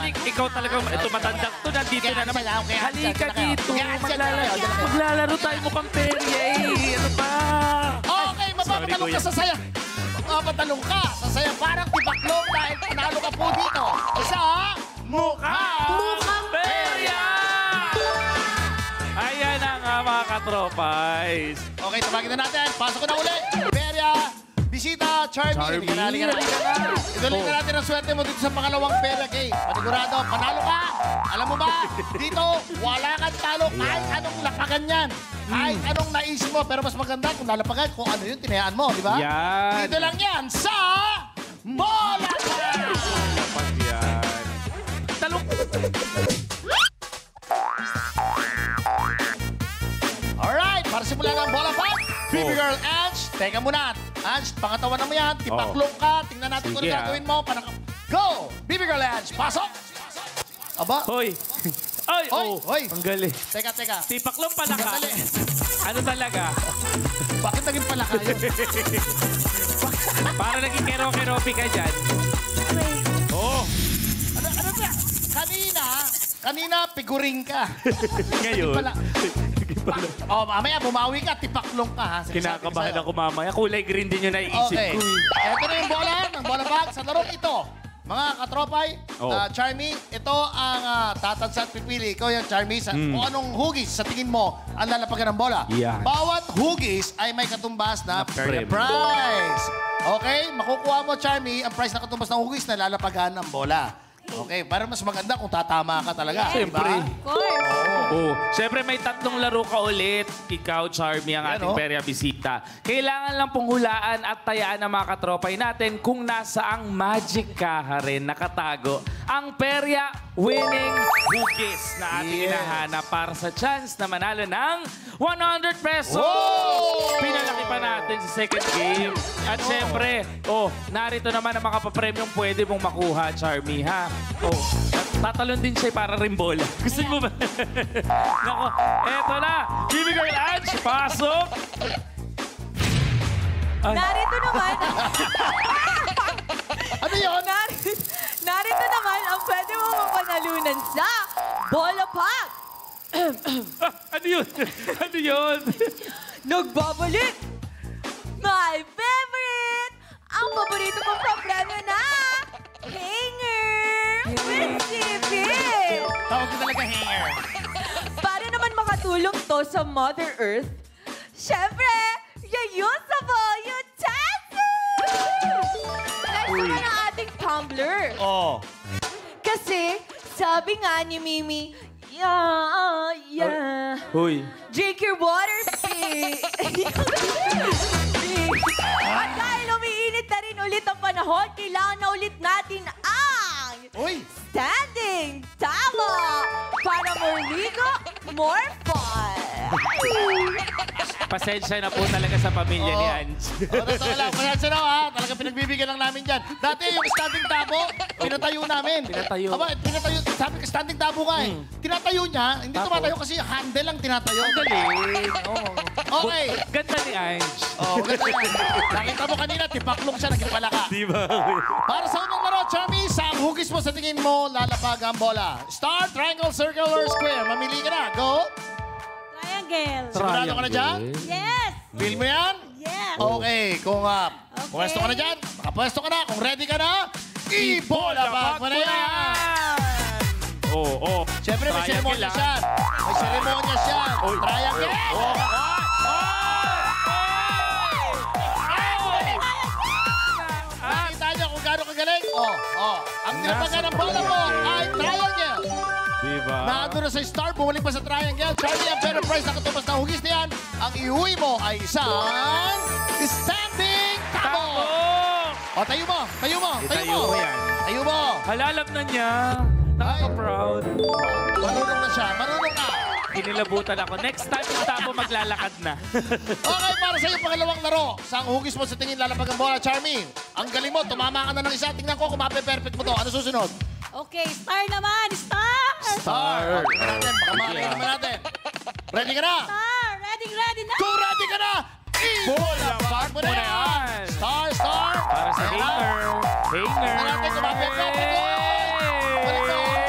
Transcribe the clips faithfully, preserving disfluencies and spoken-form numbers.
ik- ikaw talaga, ito matandang to, nandito na naman. Halika dito, maglalaro, maglalaro tayo mukhang perya eh. Ano pa? Okay, mapapatalong ka sa saya. Mapapatalong ka sa saya. Parang tibaklong dahil panalo ka po dito. Isa, mukhang perya! Ayan na nga mga katropais. Okay, tumagin na natin. Pasok ko na uli. Perya, bisita, Charmy. Charmy. Halika na, halika na, halika na. Ituloy na natin ang swerte mo dito sa pangalawang Perya game. Panigurado, panalo ka. Alam mo ba, dito, wala kang talo kahit anong lapagan yan. Kahit anong naisip mo. Pero mas maganda kung lalapagan kung ano yung tinayaan mo, di ba? Yan. Dito lang yan sa Bola Ka! Kapag yan. Talong. Alright, para simulan ang Bola Pack, Baby Oh. Girl Ange, teka muna. Ange, pangatawan na mo yan. Tipaklong ka. Tingnan natin kung Sige, ano ah. gagawin mo. Panaka... Go! Baby Girl Ange, pasok! Aba, Hoy. Ay, Hoy, oh. hoy. Ang galing. teka, teka. Tipaklong pala ka. Sandali. Ano talaga? Bakit naging pala kayo? Para naging kero-keropi ka dyan. Oh. ano, ano ba? Kanina, kanina, piguring ka. Ngayon. Pala. Oh, mamaya, bumawi ka. Tipaklong ka, ha? Sinasabi ko Kinakabahan sa'yo. ako mamaya. Kulay green din yung naiisip Okay. ko. eh. Ito na yung bola ng Bola Bag sa larong ito. Mga katropay, Oh. uh, Charmy, ito ang uh, tatansa at pipili. Ikaw yung Charmy, sa, Mm. kung anong hugis sa tingin mo ang lalapagan ng bola. Yan. Bawat hugis ay may katumbas na, Na Perya premyo. prize. Okay? Makukuha mo, Charmy, ang prize na katumbas ng hugis na lalapagan ng bola. Okay? Para mas maganda kung tatama ka talaga. Siyempre. Diba? Of course. Oh, siyempre may tatlong laro ka ulit. Ikaw, Charmy, ang Yan, ating oh. perya bisita. Kailangan lang pong hulaan at tayaan ng mga katropay natin kung nasaang magic kaharin nakatago ang perya winning hugis na ating Yes. hinahanap para sa chance na manalo ng one hundred pesos. Wow! Pinalaki pa natin sa second game. At siyempre, oh, narito naman ang mga papremyong pwede mong makuha, Charmy, ha? Oh, tatalon din siya para rin bola. Gusto mo ba? Nako, eto na. Baby Girl Ange, pasok. Ay, Narito naman, Ano yun? narito, narito naman ang pwede mo mapanalunan sa Bola Pack. ah, ano yun? Ano yun? Nagbabalik! My favorite! Ang paborito kong papremyo na hanger with sipit! Tawag ko talaga hanger. Para naman makatulong to sa Mother Earth, syempre, reusable utensils! Next naman ang ating tumbler. Oh. Kasi, sabi nga ni Mimi, yeah, yeah. Huy. Drink your water, Steve. At dahil umiinit na rin ulit ang panahon, kailangan na ulit natin ang Uy! standing towel para more ligo, more fun. Pasensya na po talaga sa pamilya ni Oo. Ange. O, totoo lang. Pasensya na ha. Talaga pinagbibigyan lang namin dyan. Dati yung standing tabo, pinatayo namin. Pinatayo. Aba, pinatayo. Sabi ko, standing tabo ka eh. Tinatayo niya. Hindi Tapos? tumatayo kasi handle lang tinatayo. Ang galing. Oo. Okay. Ganda ni Ange. Oh, maganda yan. Nakita mo kanina, tipaklong siya, naging palaka. Di ba? Para sa unang laro, Charmy, sa hugis mo sa tingin mo, lalapag ang bola. Star, triangle, circle, or square. Mamili ka na. Go. Triangle. Sigurado ka na dyan? Yes. Feel mo yan? Yes. Okay, kung uh, Okay. pwesto ka na dyan, nakapwesto ka na, kung ready ka na, i-bola bag mo na yan! Oo, oh, oh. Siyempre, may seremonya siya. May seremonya siya. Oy. Triangle. Oh. Nakita niyo kung gaano kagaling? Oh, oh. Ang nilapagan ng bola mo ay triangle. Diba? Naado na sa star, bumalik pa sa triangle. Charlie, ang pero prize na katumbas na hugis niyan. Ang iuwi mo ay isang standing tabo. O, tayo mo, tayo mo, tayo Itayo mo. mo yan. Tayo mo. Halalap na niya. Nakaka-proud. Marunong na siya, marunong na. Kinilabutan ako. Next time, yung tabo maglalakad na. Okay, para sa iyo, pangalawang laro. Sa ang hugis mo sa tingin lalapag ang bola, Charmy. Ang galing mo, tumama ka na ng isa. Tingnan ko kung mape-perfect mo to. Ano susunod? Okay, star naman. Star! Star. O, tingnan natin, baka makakaya naman natin. Ready ka na? Star! Ready, ready na! Kung ready ka na, i-bola bag mo na yan. Star, star. Para sa Ayan na. hanger. Hanger. Tingnan natin kung mape-perfect mo. Balik mo.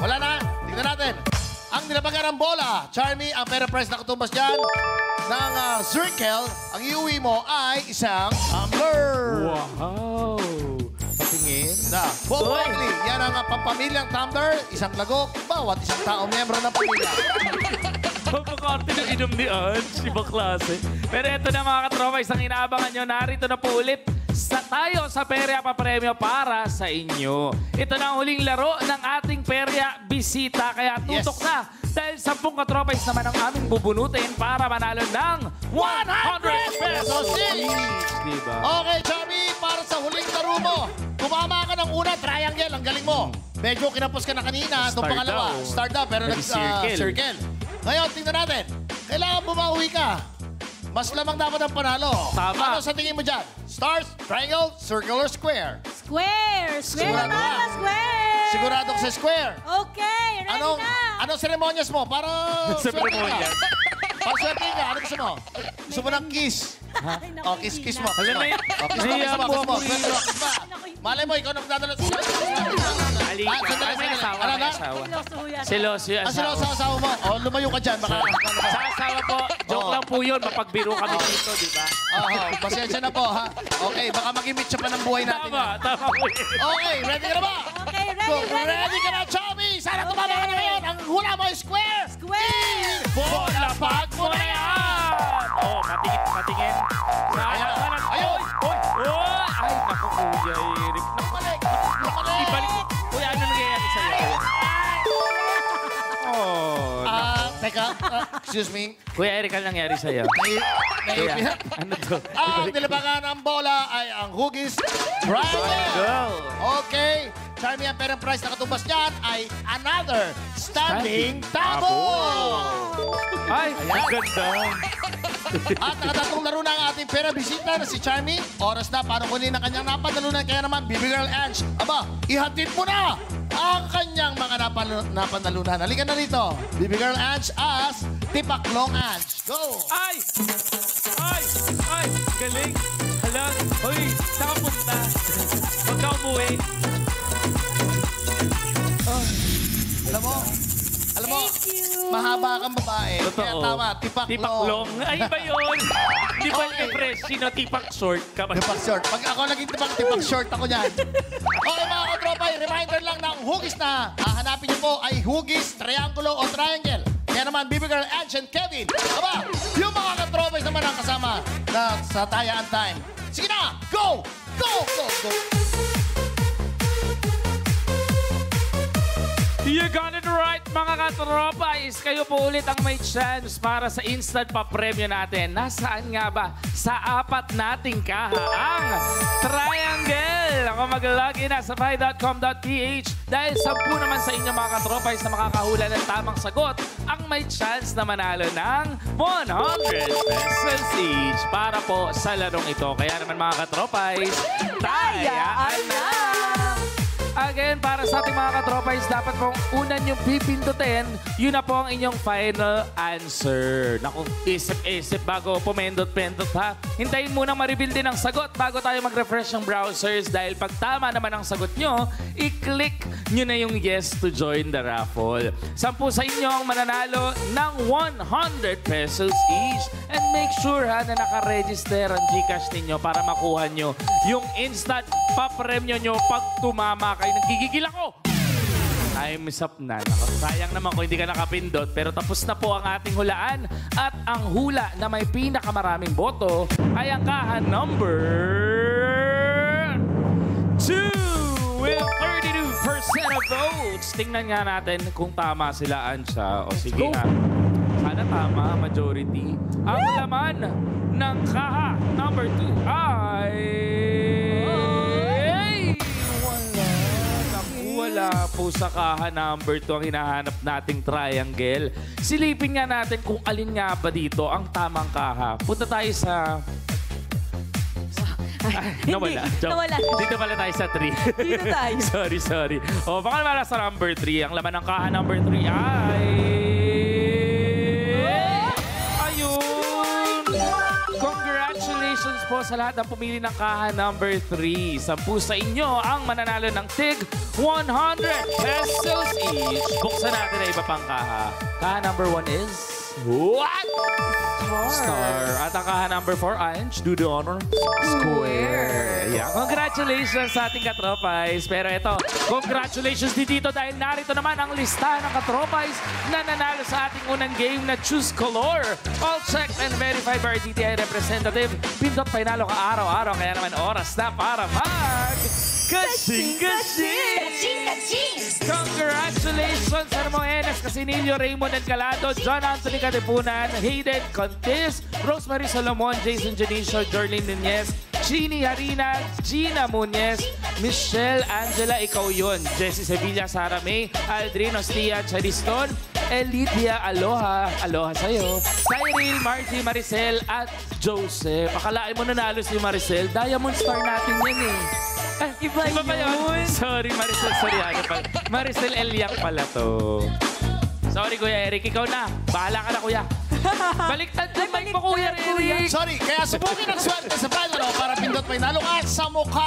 Wala na. Tingnan natin. Ang nilabagan ng bola, Charmy, ang pera prize na katumbas dyan ng uh, circle, ang iuwi mo ay isang tumbler. Wow! Patingin. Na, Bob Riley, yan ang uh, pampamilyang tumbler, isang lagok, bawat isang tao, miyembro ng pamilya. Pagkakarte ng inom ni Ange, ibang klase. Pero ito na mga katropa, isang inaabangan nyo. Narito na po ulit sa tayo sa Perya Papremyo para sa inyo. Ito na ang huling laro ng ating Perya Bisita. Kaya tutok Yes. na dahil sampung katropais naman ang aming bubunutin para manalo ng one hundred pesos each. Diba? Okay, Charmy, para sa huling laro mo, kumama ka ng una, triangle, ang galing mo. Medyo kinapos ka na kanina, itong Star pangalawa. daw. Start daw, pero Nag-circle. nag-circle. Ngayon, tingnan natin. Kailangan bumawi ka. Mas lamang dapat ang panalo. Tama. Ano sa tingin mo dyan? Stars, triangle, circle, or square? Square! Square Sigurado na ka? square! Sigurado ka sa square. Okay, ready Anong, na! anong seremonyas mo? Para Seremonyas? Para swerte ka. Ano gusto mo? Gusto mo ng kiss? Ay, naku, O, kiss, hindi kiss na. mo. Alam na yan. O, kiss mo, kiss Nahiya mo, po kiss mo. ako Kiss mo, kiss mo. Malay mo, ikaw na magdadala. Halika. Ah, sandali, Ay, may sandali. asawa, Ano may na? asawa. Siloso yan. Siloso yung Ah, sino asawa. sa asawa mo? O, lumayo ka dyan. Baka... Sa asawa po, joke Oo. lang po yun. Mapagbiro kami dito, di ba? Oo, pasensya na po, ha? Okay, baka mag-imit siya pa ng buhay natin. Tama, yan. tama po yun. Okay, ready ka na ba? Okay, ready, Go, ready, ready ka na, Chubby! Sana tumama ka na ngayon. Ang hula mo ay square! Square! Bola, pag mo na yan! Oh, patingin, patingin. Sana, Ayan. sana. Ayun. Oy, oy! Ay, naku, Kuya Eric. Balik! Balik! Ibalik. Kuya, ano nangyayari sa'yo? Oh, Ah, teka. ah, excuse me. Kuya Eric, ano nangyari sa'yo? Nai- Kuya, Naipit. ano to? Ang nilabagan ng bola ay ang hugis triangle. Go! Okay. Charmy, ang perang prize na katumbas niyan ay another standing Standing tabo. Ay, ang ganda. At nakatatong laro na ang ating pera bisita na si Charmy. Oras na para kunin ang kanyang napanalunan. Kaya naman, Baby Girl Ange, aba, ihatid mo na ang kanyang mga napal- napanalunan. Halika na rito. Baby Girl Ange as Tipaklong Ange. Go! Ay! Ay! Ay! Galing! Hala! Hoy! Saan ka punta? Huwag ka umuwi. Alam mo, alam mo, Thank you! mahaba kang babae. Totoo. Kaya tama, Tipaklong. Tipaklong. Ay, ba yun? Di ba Okay. okay. Fresh? Sino tipak short ka ba? Tipak short. Pag ako naging tipak, tipak short ako niyan. Okay mga katropa, reminder lang na ang hugis na hahanapin niyo po ay hugis, triangulo o triangle. Kaya naman, Baby Girl, Ange, and Kevin. Aba, yung mga katropa naman ang kasama na sa Tayaan Time. Sige na, go! Go! Go! Go! You got it right, mga katropa. Is kayo po ulit ang may chance para sa instant pa-premyo natin. Nasaan nga ba? Sa apat nating kahaang triangle. Ako mag-login na sa five dot com dot p h dahil sampu naman sa inyo mga katropa is na makakahula ng tamang sagot ang may chance na manalo ng one hundred pesos each para po sa larong ito. Kaya naman mga katropa is tayaan na! Again, para sa ating mga katropais, dapat pong una niyong pipindutin, yun na po ang inyong final answer. Naku, isip-isip bago pumindot-pindot ha. Hintayin muna ma-reveal din ang sagot bago tayo mag-refresh ng browsers dahil pag tama naman ang sagot nyo, i-click nyo na yung yes to join the raffle. Sampu sa inyo ang mananalo ng one hundred pesos each. And make sure ha na nakaregister ang GCash ninyo para makuha nyo yung instant papremyo nyo pag tumama kayo. Nagigigil ako! Time's up na. Naku, sayang naman kung hindi ka nakapindot. Pero tapos na po ang ating hulaan. At ang hula na may pinakamaraming boto ay ang kaha number two with thirty-two percent of votes. Tingnan nga natin kung tama sila, Ansha. O sige nga. Sana tama, majority. Ang laman ng kaha number two ay... Wala po sa kaha number two ang hinahanap nating triangle. Silipin nga natin kung alin nga ba dito ang tamang kaha. Punta tayo sa... Ay, nawala. Hindi, Joke. nawala. Dito pala tayo sa three. Dito tayo. sorry, sorry. O, baka naman sa number three. Ang laman ng kaha number three ay... Ayun! Congratulations po po sa lahat ng pumili ng kaha number three. Sampu sa inyo ang mananalo ng tig one hundred pesos each. Buksan natin na iba pang kaha. Kaha number one is... What? Star. At ang kaha number four, Ange, do the honor. Square. Yeah. Congratulations sa ating katropais. Pero ito, congratulations din dito dahil narito naman ang lista ng katropais na nanalo sa ating unang game na Choose Color. All checked and verified by our D T I representative. Pindot painalo ka araw-araw. Kaya naman oras na para mag... Kasing-kasing! Congratulations, Hermogenes Casinillo, Raymond Encalado, John Anthony Katipunan, Hayden Contis, Rosemary Solomon, Jason Janicio, Jorlyn Nunez, Chini Harina, Gina Muñez, Michelle Angela, ikaw yun, Jessie Sevilla, Sara May, Aldrin Ostia, Chariston, Elidia, aloha, aloha sa'yo, Cyril, Margie, Maricel, at Joseph. Akalain mo nanalo si Maricel, Diamond Star natin yan eh. Ay, iba, iba pa yun. Sorry, Maricel Soriano pala. Maricel Eliang pala to. Sorry, Kuya Eric. Ikaw na. Bahala ka na, Kuya. Baliktad din, mic mo, Kuya Eric. Sorry, kaya subukin ang swerte sa Valero para pindot may nalo ka sa mukha.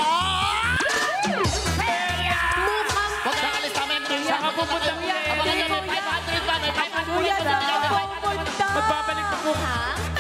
Huwag kakalis namin. Saka pupunta Kuya Abangan Eric. nyo, may five hundred pa. May five hundred Kuya, pa. saan ka pupunta? Magbabalik pa po. Ha?